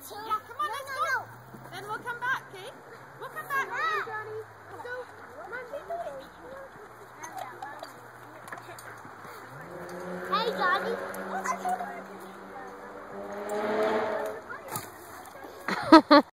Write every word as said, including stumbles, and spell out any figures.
Yeah, come on, let's go. Then we'll come back, okay? We'll come back. Come on, Johnny. Let's go. Hey, Johnny.